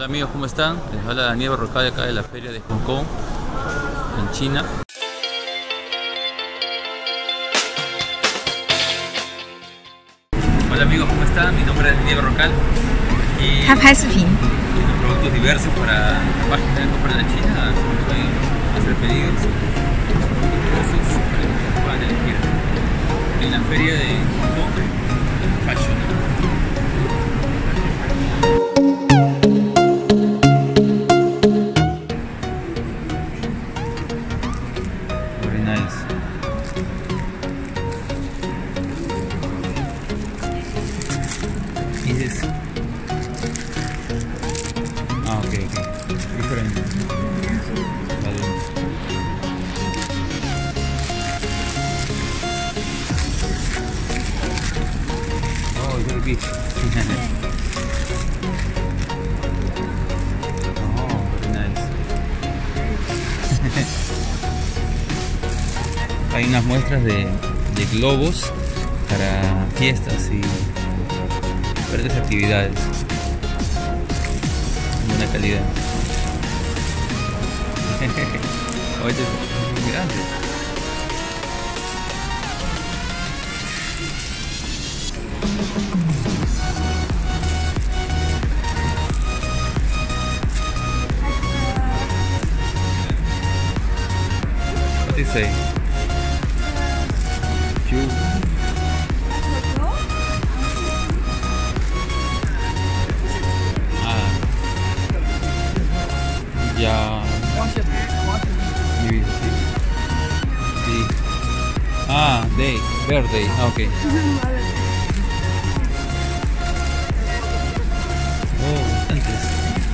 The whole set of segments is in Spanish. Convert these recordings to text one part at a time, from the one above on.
Hola amigos, ¿cómo están? Les habla Daniel Berrocal acá de la feria de Hong Kong, en China. Hola amigos, ¿cómo están? Mi nombre es Daniel Berrocal y tengo productos diversos para la página de compra de China. Pueden hacer pedidos, diversos para que puedan elegir en la feria de Hong Kong Fashion. Very nice. Is this? Ah, okay. Different balloons. Oh, very big. Oh, very nice. Hay unas muestras de globos para fiestas y diferentes actividades. Buena calidad. Oh, este es muy grande. What do you say? Ya. Sí. Ah, day, birthday. Ah, ok. Oh, bastantes.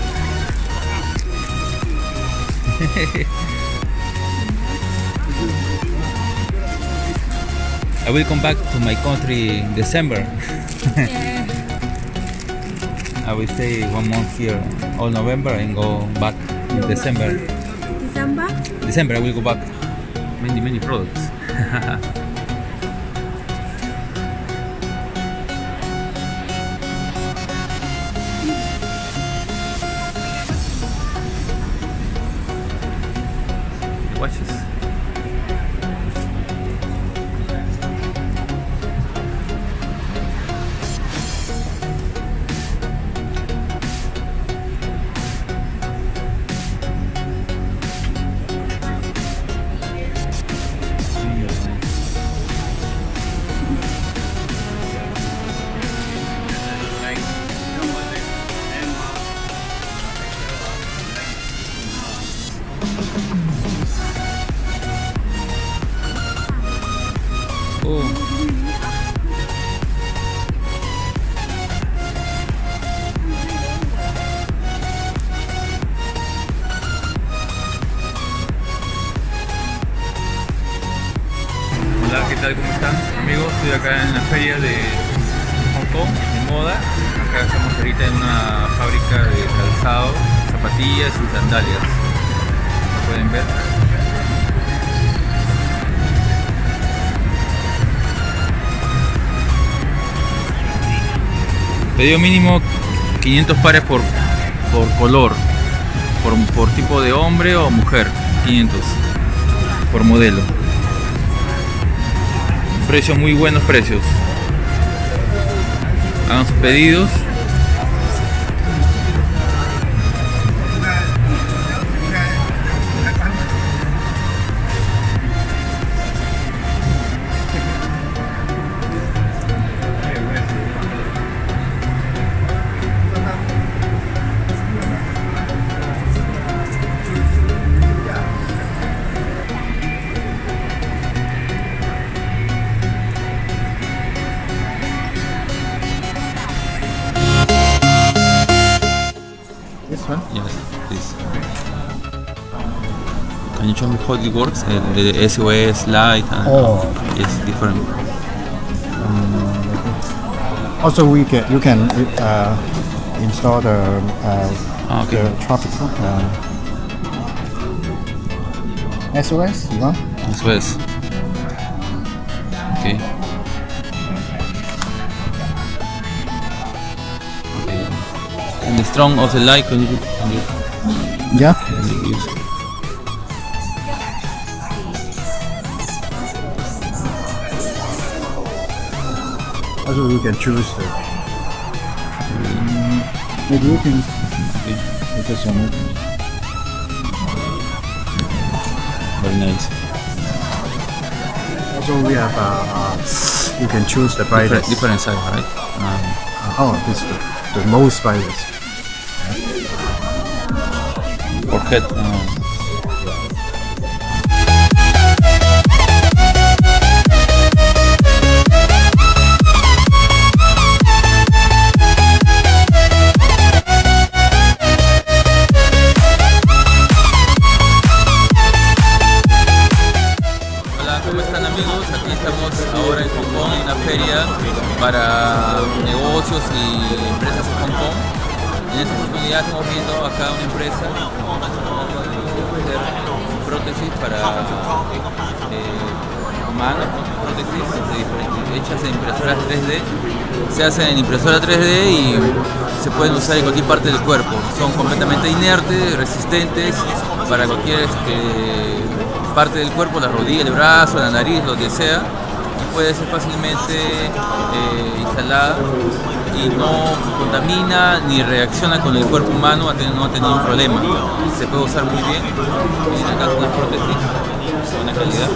I will come back to my country in December. I will stay 1 month here all November and go back in December. December I will go back. Many products. Watches. Oh. Hola, ¿qué tal? ¿Cómo están? Amigos, estoy acá en la feria de Hong Kong, de moda. Acá estamos ahorita en una fábrica de calzado, zapatillas y sandalias. Como pueden ver. Pedido mínimo 500 pares por color, por tipo de hombre o mujer, 500 por modelo. Precios muy buenos precios. Hagan sus pedidos. Yes, please. Can you show me how it works? The SOS light and yes, different. Also, you can install the traffic SOS. You want? SOS. Okay. and the strong of the light. Can you Yeah. use it? Also you can choose the. Maybe you can. This one. Very nice. Also we have you can choose the brightest. Different size, right? This is the most brightest. For head. ¿Cómo están, amigos? Aquí estamos ahora en Hong Kong en una feria para negocios y empresas en Hong Kong. En esta oportunidad estamos viendo acá una empresa hacer prótesis para humanos, prótesis hechas en impresoras 3D. Se hacen en impresora 3D y se pueden usar en cualquier parte del cuerpo. Son completamente inertes, resistentes para cualquier parte del cuerpo, la rodilla, el brazo, la nariz, lo que sea, y puede ser fácilmente instalada y no contamina ni reacciona con el cuerpo humano, no ha tenido un problema. Se puede usar muy bien. Miren acá unas prótesis de buena calidad.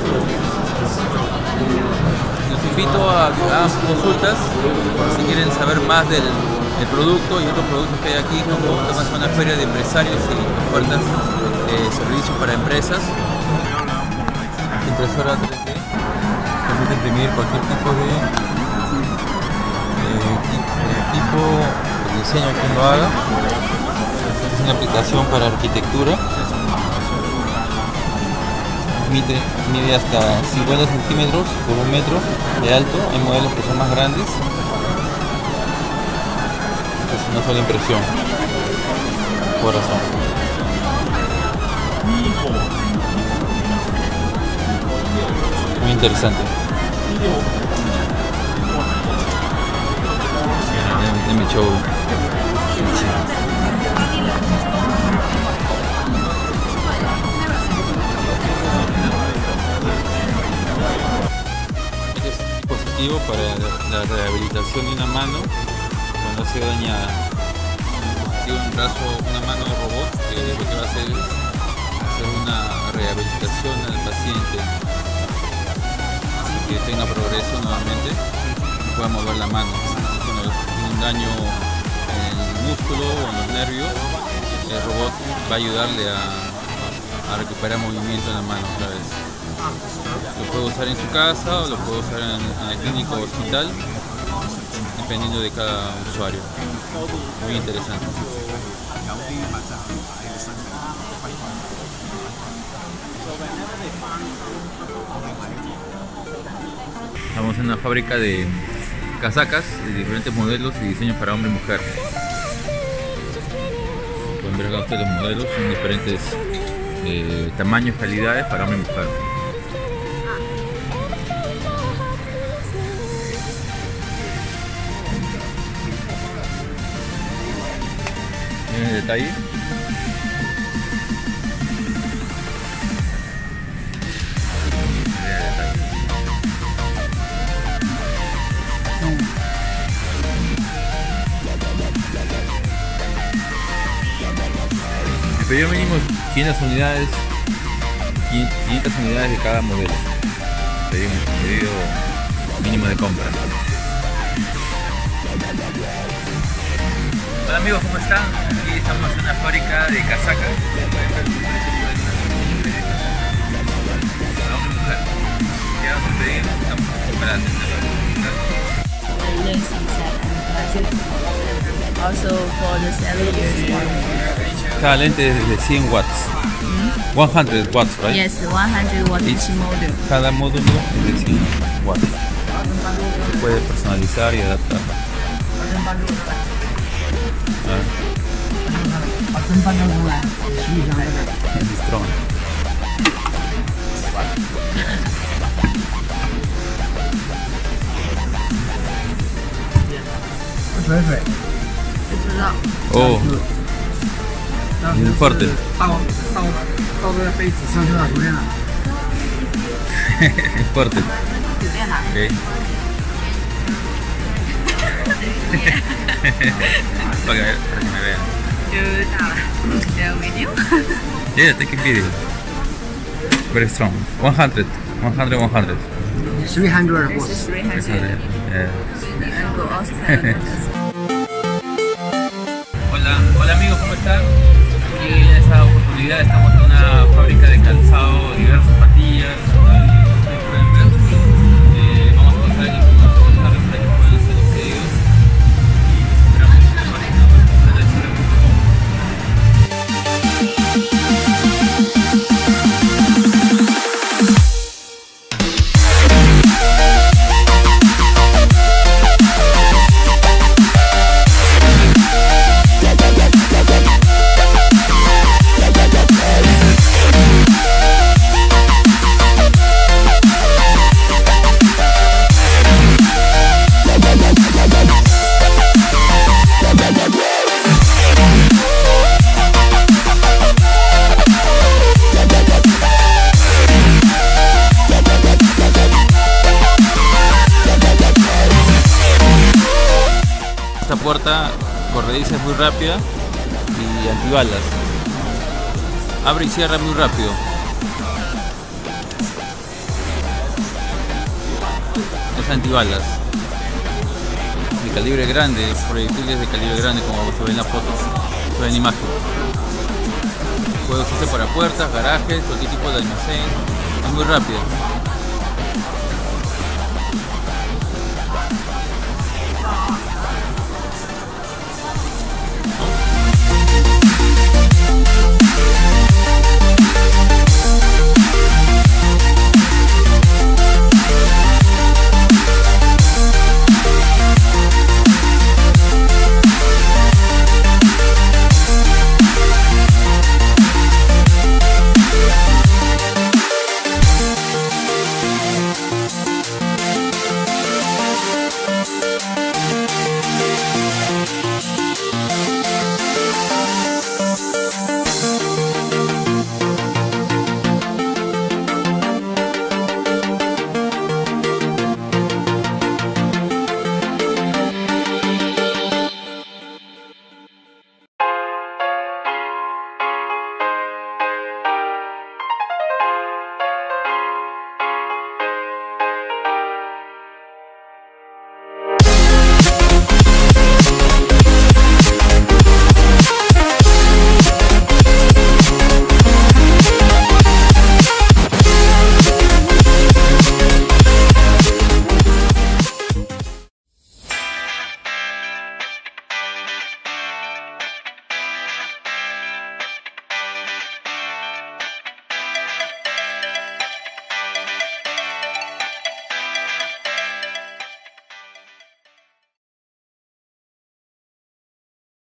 Los invito a que hagan sus consultas si quieren saber más del producto y otros productos que hay aquí en Hong Kong. Estamos en una feria de empresarios y ofertas de servicios para empresas. Impresora 3D, permite imprimir cualquier tipo de equipo, el diseño que lo haga. Es una aplicación para arquitectura. Mide hasta 50 centímetros por 1 metro de alto. Hay modelos que son más grandes. Es una sola impresión. Corazón. Muy interesante. Deme show. Este es un dispositivo para la rehabilitación de una mano cuando ha sido dañada. Tiene un brazo, una mano robot que lo que va a hacer es hacer una rehabilitación al paciente. Que tenga progreso nuevamente, pueda mover la mano. Cuando tiene un daño en el músculo o en los nervios, el robot va a ayudarle a recuperar movimiento en la mano otra vez. Lo puede usar en su casa o lo puede usar en la clínica o hospital, dependiendo de cada usuario. Muy interesante. Estamos en una fábrica de casacas de diferentes modelos y diseños para hombre y mujer. Pueden ver acá ustedes los modelos, son diferentes tamaños, calidades para hombre y mujer. Miren el detalle. El pedido mínimo es 500 unidades de cada modelo. Pedimos un pedido mínimo de compra. Hola amigos, ¿cómo están? Aquí estamos en una fábrica de casacas. Quedamos un pedido, estamos esperando. Also for the 7 years warranty. Cada lente es de 100 watts. 100 watts, right? Yes, 100 watt each model. Cada módulo es de 100 watts. Se puede personalizar y adaptar. Es strong. Perfect. 哦，Imported 倒个杯子上去了，怎么样？ Imported. 酒店哪？ Okay. para que me vean. 就大了。The video. Yeah, take a video. Very strong. 100. 100. 300 This is 300. Yeah. And go outside. Hola amigos, ¿cómo están? Aquí en esta oportunidad estamos en una fábrica de calzado, diversas zapatillas. Ustedes pueden ver. Vamos a pasar aquí con unos comentarios para que puedan hacer los pedidos. Y los esperamos en la página web compradachina.com. Esta puerta corrediza es muy rápida y antibalas. Abre y cierra muy rápido. Es antibalas. De calibre grande, proyectiles de calibre grande como se ve en la foto, se ve en la imagen. Puede usarse para puertas, garajes, cualquier tipo de almacén. Es muy rápido.